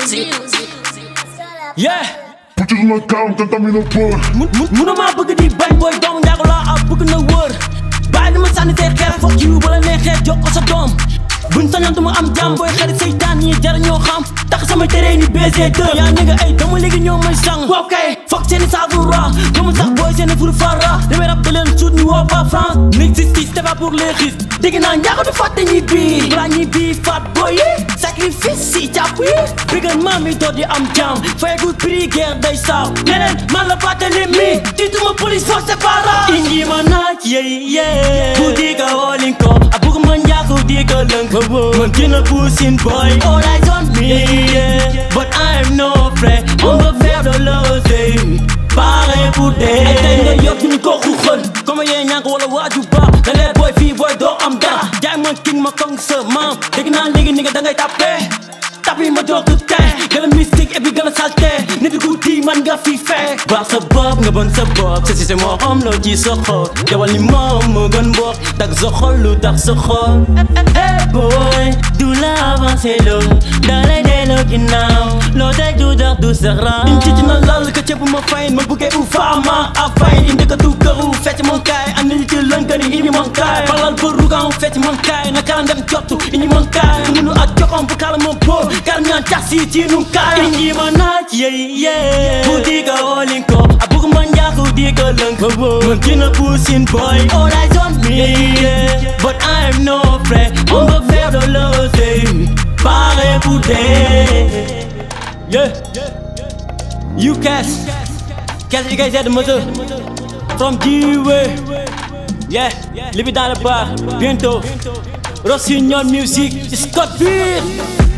Yeah. Put it on my count, contamino por. Munuma bëgg di bañ boy doomu njaago laa ab bëgg na wër. Bàyyi dama sànni say xeer fuck you bala neexee jox ko sa doom. Buñ sañoon duma am jàmm booy xarit seytaan ñi jar ñoo xam. Tax sama tere ni BG2 yaa nigga ay dama léegi ñoo may sang. Waaw kay fuck seeni saavura dama sax booy seeni furu fara. Damay rap da leen suut ni woo pas France. N'existe c'est pas pour les risques. Dégg naa njaago du fàtte ñi bii. Balaa ñi bii faat boy yi. Sacrifice si jàpp yi. Bëggal maam yi doot di am jàmm. Fayegut prix guerre day saaw. Neneen man la fàtte li mi. Tiituma police force c'est pas là. Ingi ma naaj yeah. Ku di ka holding ko. Abug ma njaago di ka lëng. Man dina pushing boy. All eyes on me yeah. But I'm no friend. On va faire de l'oseille. Pare pour dee. Ay tey nga yokk ñu ko xuxal. Comme yee ñànk wala waaju ba. Da lee boy fii boy doo am dara. Jaay ma king ma kong sa maam. Dégg naa léegi ni nga dangay tapé. Tapi ma jox du tey. Gën a mystique et puis gën a salté. Nit ku di man nga fi fee. Baax sa bopp nga bon sa bopp. Sa si se moo xam loo ci sa xol. Jawal ni moom moo gën mbokk. Tag sa xol lu tax sa xol. Hey boy du la avancé loo. Da lay delloo ginnaaw. Loo tey du dax du sa ram. Inci ci na lal ka ceeb ma fayin. Ma buggee u faama a fayin. Indi ka du këru fecc man kaay. Andi ci lënkani indi man kaay. Balal ba rugan fecc man kaay. Na karan dem jottu indi man kaay. Munu ak joxom bu kala ma po. Karam ñaan taxi ci nu kaay. Indi ma naaj yeah. Bu di ka holding ko. Abug ma njaaku di ka lëng. Man dina pushing boy. All eyes on me yeah. But I'm no friend. On va faire de l'oseille. Pare pour dee. Yeah. You Cash you guys had the mother from G-Way. Yeah, live it dans le bar. Bientôt Rossignol Music, Scott Beat.